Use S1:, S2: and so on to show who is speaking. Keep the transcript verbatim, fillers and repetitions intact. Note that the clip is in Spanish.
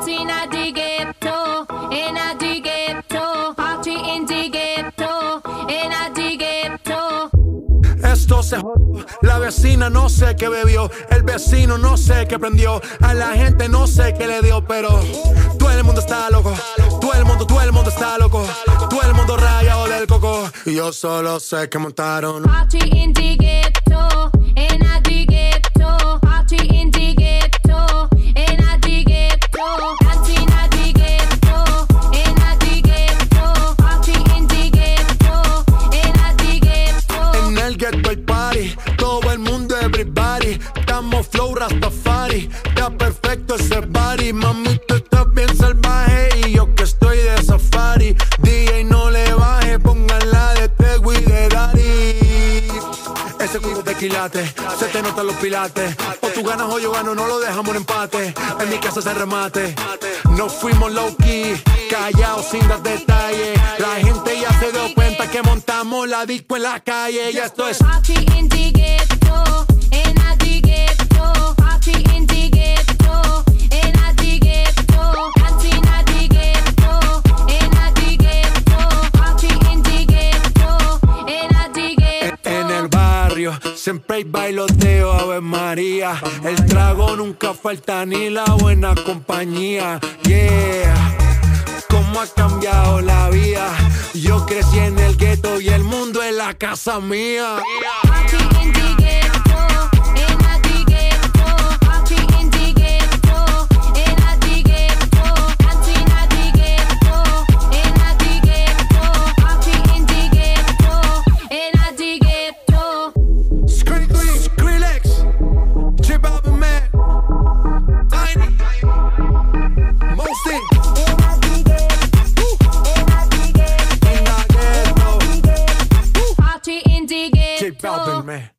S1: Party in the ghetto, in the ghetto. Party in the ghetto, in the ghetto.
S2: Esto se jodió, la vecina no sé qué bebió, el vecino no sé qué prendió, a la gente no sé qué le dio, pero todo el mundo está loco, todo el mundo, todo el mundo está loco, todo el mundo rayado del coco. Y yo solo sé que montaron
S1: Party in the ghetto, in the ghetto. Party in the ghetto, in the ghetto. Party in the ghetto, in the ghetto. Party in the ghetto, in the ghetto.
S2: en el ghetto hay party, todo el mundo everybody, estamos flow Rastafari, está perfecto ese body, mami tú estás bien salvaje y yo que estoy de safari, D J no le baje, pónganla de Tego y de Daddy. Ese culo de quilate, se te notan los pilates, o tú ganas o yo gano, no lo dejamos en empate, en mi casa se remate, no fuimos low key, callados sin dar detalles, la gente ya se dio cuenta que montamos la disco en la calle y esto es
S1: Party in the ghetto, in the ghetto. Party in the ghetto, in the ghetto. Party in the ghetto, in the ghetto. Party in the ghetto, in the ghetto.
S2: en el barrio, siempre hay bailoteo, Ave María, el trago nunca falta ni la buena compañía, yeah. Cómo ha cambiado la vida, yo crecí en el gueto y el mundo es la casa mía.
S1: Party in the ghetto, in the ghetto. Party in the ghetto, in the ghetto. Party in the ghetto, in the ghetto. Party in the ghetto, in the ghetto.
S2: Skrillex, Skrillex, J Balvin, man, Tiny, Mosty,
S1: Party in the
S2: J
S1: ghetto.
S2: Balvin, man.